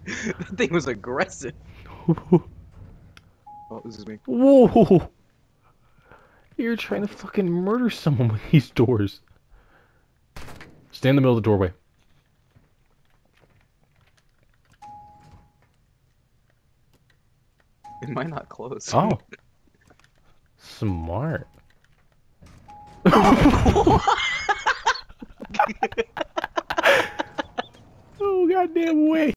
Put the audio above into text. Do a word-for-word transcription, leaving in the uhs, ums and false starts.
That thing was aggressive. Oh, this is me. Whoa! You're trying to fucking murder someone with these doors. Stay in the middle of the doorway. It might not close. Oh. Smart. Oh, goddamn way.